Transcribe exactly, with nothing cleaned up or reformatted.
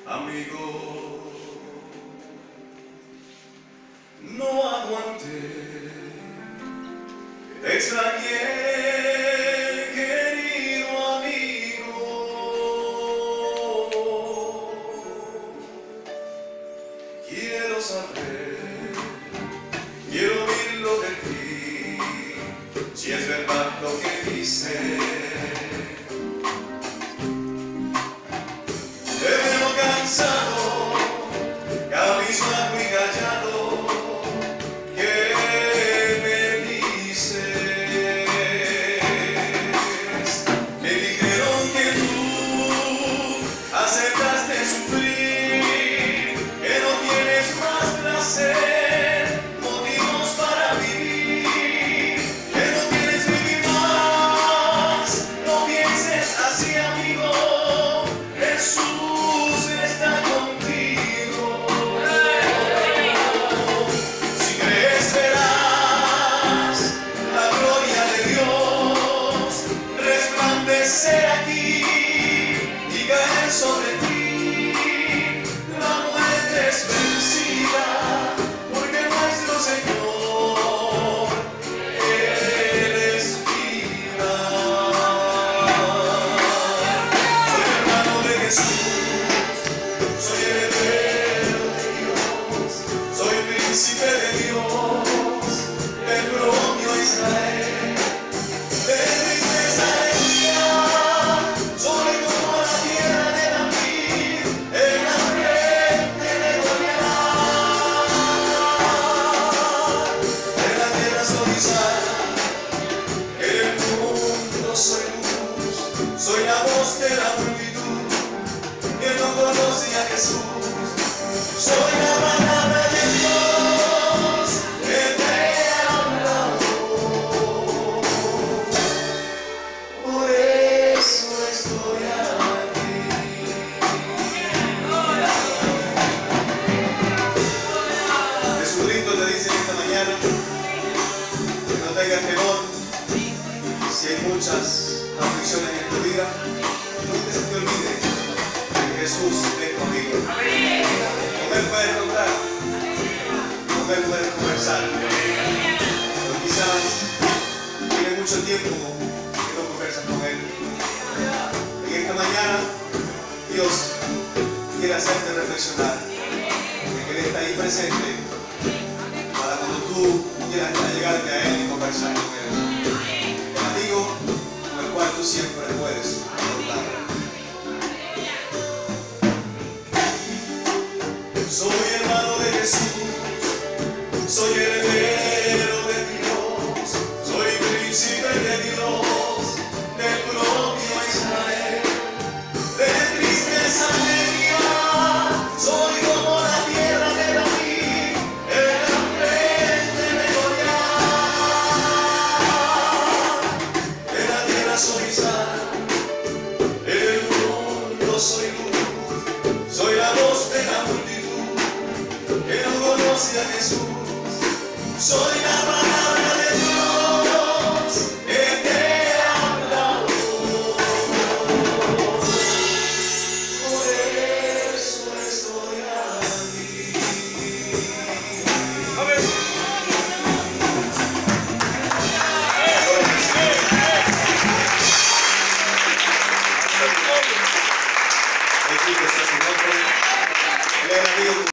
amigo. No aguanté, te extrañé, querido amigo. Quiero saber, quiero oírlo de ti, si es verdad lo que dice. Te veo cansado, cabizbajo y callado. ¿Qué me dices? Me dijeron que tú aceptaste sufrir, que no tienes más placer, motivos para vivir, que no quieres vivir más. No pienses así, amigo. Jesús está contigo. Si crees, verás la gloria de Dios resplandecer aquí y caer sobre ti. La muerte es vencida, porque nuestro Señor, Él es vida. Soy hermano de Jesús, soy heredero de Dios, soy príncipe de Dios, del propio Israel. De tristeza alegría, soy como la tierra de David, en la frente de Goliat. De la tierra soy sal, en el mundo soy luz, soy la voz de la multitud que no conoce a Jesús. Soy la palabra de Dios que te ha hablado. Por eso estoy aquí. Jesucristo te dice esta mañana que no tengas temor. Si hay muchas aflicciones en tu vida, nunca se te olvide que Jesús es conmigo. Con Él puedes contar, con Él puedes conversar. Pero quizás tiene mucho tiempo que no conversas con Él. En esta mañana Dios quiere hacerte reflexionar de que Él está ahí presente para cuando tú quieras llegarte a Él y conversar con Él. El amigo con el cual tú siempre puedes contar. Soy hermano de Jesús, soy heredero de Dios, soy príncipe de Dios, del propio Israel. De tristeza alegría, soy como la tierra de David, en la frente de Goliat. De la tierra soy sal, en el mundo soy luz, soy la voz de la multitud que no conoce a Jesús. Soy la palabra de Dios que te ha hablado. Por eso estoy aquí. Amén. El chico está su nombre.